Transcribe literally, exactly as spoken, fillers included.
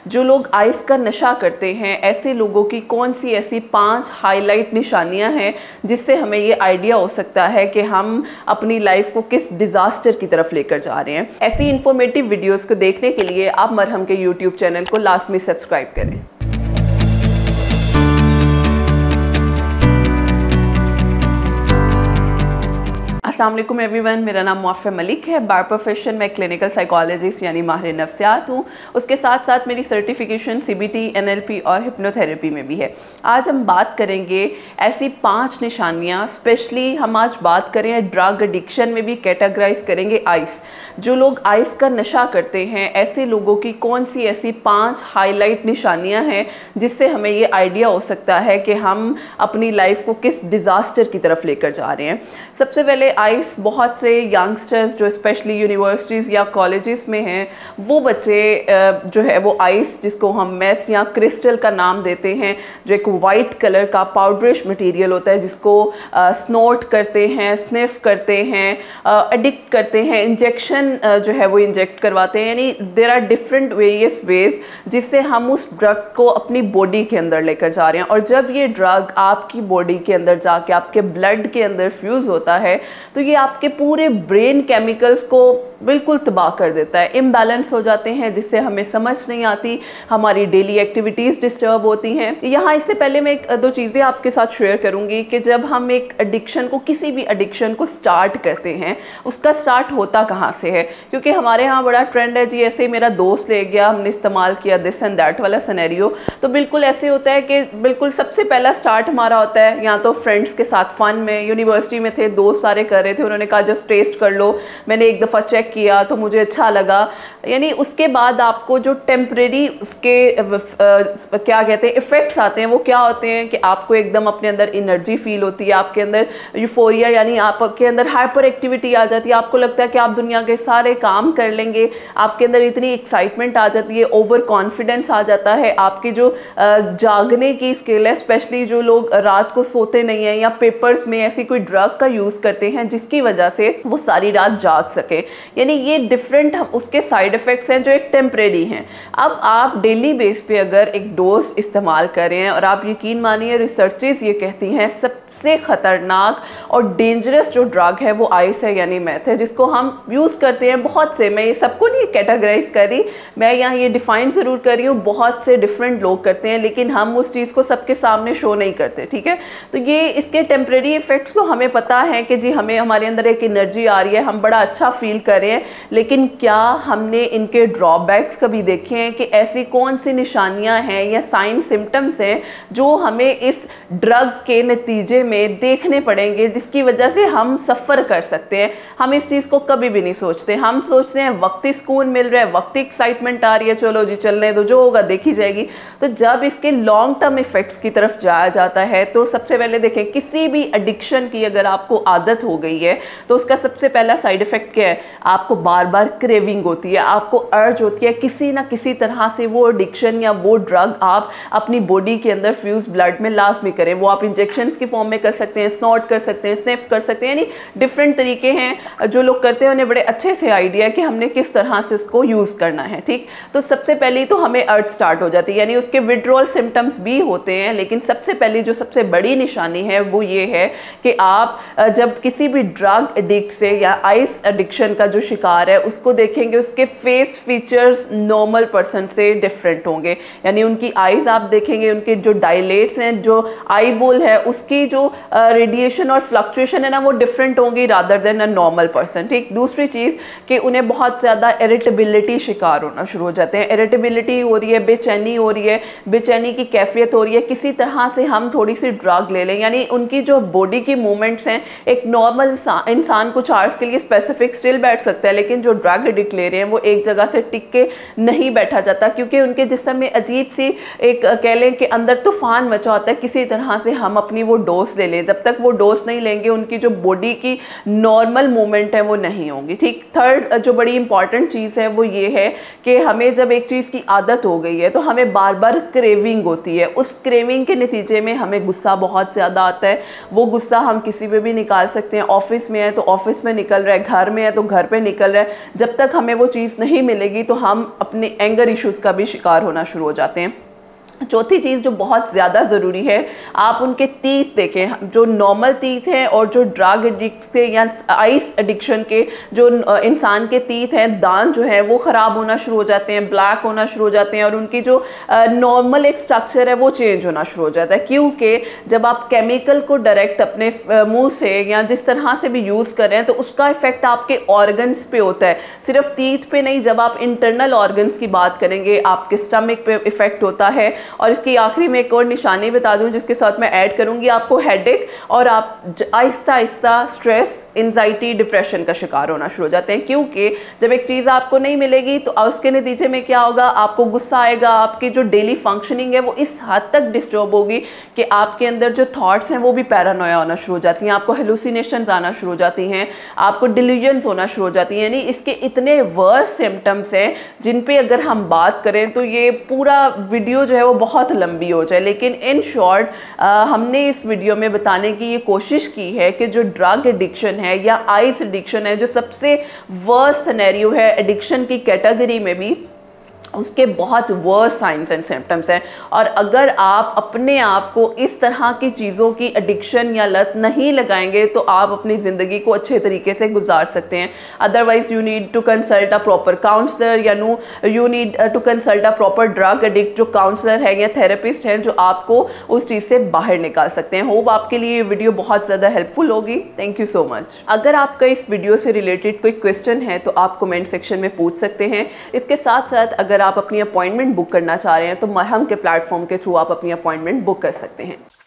जो लोग आइस का नशा करते हैं, ऐसे लोगों की कौन सी ऐसी पांच हाईलाइट निशानियां हैं जिससे हमें ये आइडिया हो सकता है कि हम अपनी लाइफ को किस डिजास्टर की तरफ लेकर जा रहे हैं। ऐसी इंफॉर्मेटिव वीडियोस को देखने के लिए आप मरहम के यूट्यूब चैनल को लास्ट में सब्सक्राइब करें। अस्सलाम वालेकुम एवरीवन, मेरा नाम मुआफ़ा मलिक है। बाय प्रोफेशन मैं क्लिनिकल साइकोलॉजिस्ट यानी माहिर नफ्सियात हूँ। उसके साथ साथ मेरी सर्टिफिकेशन सीबीटी, एनएलपी और हिप्नोथेरेपी में भी है। आज हम बात करेंगे ऐसी पांच निशानियाँ, स्पेशली हम आज बात करें ड्रग एडिक्शन में भी कैटेगराइज करेंगे आइस। जो लोग आइस का नशा करते हैं, ऐसे लोगों की कौन सी ऐसी पाँच हाईलाइट निशानियाँ हैं जिससे हमें ये आइडिया हो सकता है कि हम अपनी लाइफ को किस डिज़ास्टर की तरफ लेकर जा रहे हैं। सबसे पहले आइस, बहुत से यंगस्टर्स जो स्पेशली यूनिवर्सिटीज़ या कॉलेजेस में हैं, वो बच्चे जो है वो आइस, जिसको हम मेथ या क्रिस्टल का नाम देते हैं, जो एक वाइट कलर का पाउडरिश मटेरियल होता है, जिसको स्नोट करते हैं, स्निफ करते हैं, एडिक्ट करते हैं, इंजेक्शन जो है वो इंजेक्ट करवाते हैं। यानी there are different various ways जिससे हम उस ड्रग को अपनी बॉडी के अंदर लेकर जा रहे हैं। और जब ये ड्रग आपकी बॉडी के अंदर जाके आपके ब्लड के अंदर फ्यूज़ होता है तो ये आपके पूरे ब्रेन केमिकल्स को बिल्कुल तबाह कर देता है। इम्बैलेंस हो जाते हैं जिससे हमें समझ नहीं आती, हमारी डेली एक्टिविटीज़ डिस्टर्ब होती हैं। यहाँ इससे पहले मैं एक दो चीज़ें आपके साथ शेयर करूँगी कि जब हम एक एडिक्शन को, किसी भी एडिक्शन को स्टार्ट करते हैं, उसका स्टार्ट होता कहाँ से है। क्योंकि हमारे यहाँ बड़ा ट्रेंड है जी, ऐसे मेरा दोस्त ले गया, हमने इस्तेमाल किया, दिस एंड दैट वाला सिनेरियो। तो बिल्कुल ऐसे होता है कि बिल्कुल सबसे पहला स्टार्ट हमारा होता है या तो फ्रेंड्स के साथ फन में। यूनिवर्सिटी में थे, दोस्त सारे कर रहे थे, उन्होंने कहा जस्ट टेस्ट कर लो, मैंने एक दफ़ा चेक किया तो मुझे अच्छा लगा। यानी उसके बाद आपको जो टेम्परेरी उसके आ, क्या कहते हैं इफ़ेक्ट्स आते हैं, वो क्या होते हैं कि आपको एकदम अपने अंदर एनर्जी फील होती है, आपके अंदर यूफोरिया यानी आपके अंदर हाइपर एक्टिविटी आ जाती है, आपको लगता है कि आप दुनिया के सारे काम कर लेंगे, आपके अंदर इतनी एक्साइटमेंट आ जाती है, ओवर कॉन्फिडेंस आ जाता है। आपकी जो आ, जागने की स्किल है, स्पेशली जो लोग रात को सोते नहीं हैं या पेपर्स में ऐसी कोई ड्रग का यूज़ करते हैं जिसकी वजह से वो सारी रात जाग सके, यानी ये डिफरेंट उसके साइड इफ़ेक्ट्स हैं जो एक टेम्परेरी हैं। अब आप डेली बेस पे अगर एक डोज इस्तेमाल करें, और आप यकीन मानिए रिसर्चेस ये कहती हैं सबसे ख़तरनाक और डेंजरस जो ड्रग है वो आइस है यानी मैथ है, जिसको हम यूज़ करते हैं बहुत से। मैं ये सबको नहीं कैटेगराइज कर रही, मैं यहाँ ये डिफ़ाइन ज़रूर कर रही हूँ, बहुत से डिफरेंट लोग करते हैं, लेकिन हम उस चीज़ को सबके सामने शो नहीं करते, ठीक है। तो ये इसके टेम्परेरी इफ़ेक्ट्स तो हमें पता है कि जी हमें हमारे अंदर एक एनर्जी आ रही है, हम बड़ा अच्छा फील कर रहे हैं, लेकिन क्या हमने इनके ड्रॉबैक्स कभी देखे हैं कि ऐसी कौन सी निशानियां हैं या साइन सिम्टम्स हैं जो हमें इस ड्रग के नतीजे में देखने पड़ेंगे जिसकी वजह से हम सफ़र कर सकते हैं। हम इस चीज़ को कभी भी नहीं सोचते, हम सोचते हैं वक्ती सुकून मिल रहा है, वक्ती एक्साइटमेंट आ रही है, चलो जी चलने दो, जो होगा देखी जाएगी। तो जब इसके लॉन्ग टर्म इफ़ेक्ट्स की तरफ जाया जाता है तो सबसे पहले देखें, किसी भी एडिक्शन की अगर आपको आदत हो गई है तो उसका सबसे पहला साइड इफ़ेक्ट क्या है, आपको बार बार क्रेविंग होती है, आपको अर्ज होती है किसी ना किसी तरह से वो एडिक्शन या वो ड्रग आप अपनी बॉडी के अंदर फ्यूज ब्लड में लाजमी करें। वो आप इंजेक्शंस की फॉर्म में कर सकते हैं, स्नॉट कर सकते हैं, स्निफ कर सकते हैं, यानी डिफरेंट तरीके हैं। जो लोग करते हैं उन्हें बड़े अच्छे से आइडिया है कि हमने किस तरह से उसको यूज़ करना है, ठीक। तो सबसे पहले तो हमें अर्ज स्टार्ट हो जाती है, यानी उसके विड्रॉल सिम्टम्स भी होते हैं, लेकिन सबसे पहली जो सबसे बड़ी निशानी है वो ये है कि आप जब किसी भी ड्रग एडिक्ट से या आइस एडिक्शन का जो शिकार है उसको देखेंगे, उसके फेस फीचर्स नॉर्मल पर्सन से डिफरेंट होंगे। यानी उनकी आईज आप देखेंगे, उनके जो डायलेट्स हैं, जो आई बोल है, उसकी जो रेडिएशन और फ्लक्चुएशन है ना, वो डिफरेंट होंगी rather than a normal person, ठीक। दूसरी चीज़ कि उन्हें बहुत ज़्यादा इरिटेबिलिटी शिकार होना शुरू हो जाते हैं, इरिटेबिलिटी हो रही है, बेचैनी हो रही है, बेचैनी की कैफियत हो रही है, किसी तरह से हम थोड़ी सी ड्रग ले लें, यानी उनकी जो बॉडी की मूवमेंट्स हैं, एक नॉर्मल इंसान कुछ आवर्स के लिए स्पेसिफिक स्टिल बैठ सकता है, लेकिन जो ड्रग एडिक्ट ले रहे हैं वो एक जगह से टिक के नहीं बैठा जाता, क्योंकि उनके जिस्म में अजीब सी एक कह लें कि अंदर तूफान मचा होता है। किसी तरह से हम अपनी वो डोज ले लें, जब तक वो डोज नहीं लेंगे उनकी जो बॉडी की नॉर्मल मूवमेंट है वो नहीं होंगी, ठीक। थर्ड जो बड़ी इंपॉर्टेंट चीज़ है वो ये है कि हमें जब एक चीज़ की आदत हो गई है तो हमें बार बार क्रेविंग होती है, उस क्रेविंग के नतीजे में हमें गुस्सा बहुत ज़्यादा आता है। वो गुस्सा हम किसी पे भी निकाल सकते हैं, ऑफिस में है तो ऑफिस में निकल रहा है, घर में है तो घर पे में निकल रहा है, जब तक हमें वो चीज़ नहीं मिलेगी तो हम अपने एंगर इश्यूज़ का भी शिकार होना शुरू हो जाते हैं। चौथी चीज़ जो बहुत ज़्यादा ज़रूरी है, आप उनके तीत देखें, जो नॉर्मल तीत हैं और जो ड्रग एडिक्ट के या आइस एडिक्शन के जो इंसान के तीत हैं, दांत जो है वो ख़राब होना शुरू हो जाते हैं, ब्लैक होना शुरू हो जाते हैं और उनकी जो नॉर्मल एक स्ट्रक्चर है वो चेंज होना शुरू हो जाता है। क्योंकि जब आप केमिकल को डायरेक्ट अपने मुंह से या जिस तरह से भी यूज़ कर रहे हैं तो उसका इफ़ेक्ट आपके ऑर्गन्स पे होता है, सिर्फ तीत पे नहीं। जब आप इंटरनल ऑर्गन्स की बात करेंगे, आपके स्टमक पे इफ़ेक्ट होता है। और इसकी आखिरी में एक और निशानी बता दूं जिसके साथ मैं ऐड करूंगी, आपको हेडेक और आप Aahista Aahista stress, anxiety, depression का शिकार होना शुरू हो जाते हैं। क्योंकि जब एक चीज़ आपको नहीं मिलेगी तो उसके नतीजे में क्या होगा, आपको गुस्सा आएगा, आपकी जो डेली फंक्शनिंग है वो इस हद तक डिस्टर्ब होगी कि आपके अंदर जो थॉट्स हैं वो भी पैरानोया होना शुरू हो जाती हैं, आपको हेलुसिनेशंस आना शुरू हो जाती हैं, आपको डिल्यूजन्स होना शुरू हो जाती हैं। यानी इसके इतने वर्स सिम्टम्स हैं जिन पे अगर हम बात करें तो ये पूरा वीडियो जो है वो बहुत लंबी हो जाए। लेकिन इन शॉर्ट हमने इस वीडियो में बताने की ये कोशिश की है कि जो ड्रग एडिक्शन है या आइस एडिक्शन है, जो सबसे वर्स्ट सिनेरियो है एडिक्शन की कैटेगरी में भी, उसके बहुत वर्स साइंस एंड सिम्टम्स हैं। और अगर आप अपने आप को इस तरह की चीज़ों की एडिक्शन या लत नहीं लगाएंगे तो आप अपनी ज़िंदगी को अच्छे तरीके से गुजार सकते हैं। Otherwise you need to consult a proper counsellor या no you need to consult a proper drug addict जो काउंसलर है या थेरेपिस्ट हैं जो आपको उस चीज़ से बाहर निकाल सकते हैं। होप आपके लिए ये वीडियो बहुत ज़्यादा हेल्पफुल होगी। Thank you so much. अगर आपका इस वीडियो से रिलेटेड कोई क्वेश्चन है तो आप कमेंट सेक्शन में पूछ सकते हैं। इसके साथ साथ अगर आप अपनी अपॉइंटमेंट बुक करना चाह रहे हैं तो मरहम के प्लेटफॉर्म के थ्रू आप अपनी अपॉइंटमेंट बुक कर सकते हैं।